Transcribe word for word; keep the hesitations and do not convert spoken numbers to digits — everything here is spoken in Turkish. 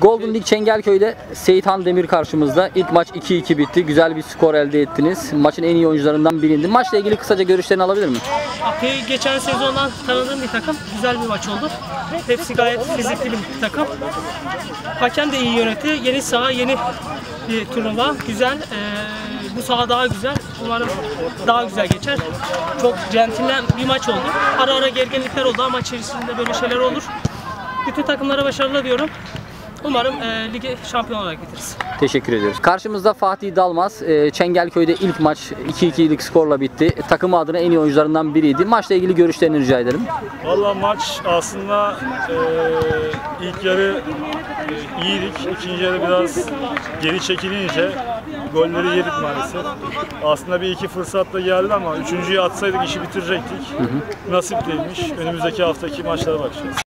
Golden League Çengelköy'de Seyithan Demir karşımızda. İlk maç iki iki bitti. Güzel bir skor elde ettiniz. Maçın en iyi oyuncularından biriydi. Maçla ilgili kısaca görüşlerini alabilir miyim? Akı'yı geçen sezondan tanıdığım bir takım. Güzel bir maç oldu. Hepsi gayet fizikli bir takım. Hakem de iyi yönetti. Yeni saha, yeni bir turnuva. Güzel. Ee, bu saha daha güzel. Umarım daha güzel geçer. Çok centilmen bir maç oldu. Ara ara gerginlikler oldu ama maç içerisinde böyle şeyler olur. Bütün takımlara başarılar diyorum. Umarım e, ligi şampiyon olarak getiririz. Teşekkür ediyoruz. Karşımızda Fatih Dalmaz. E, Çengelköy'de ilk maç iki ikilik skorla bitti. E, takımı adına en iyi oyuncularından biriydi. Maçla ilgili görüşlerini rica ederim. Valla maç aslında e, ilk yarı e, iyiydik. İkinci yarı biraz geri çekilince golleri yedik maalesef. Aslında bir iki fırsat da geldi ama üçüncüyü atsaydık işi bitirecektik. Hı hı. Nasip değilmiş. Önümüzdeki haftaki maçlara bakacağız.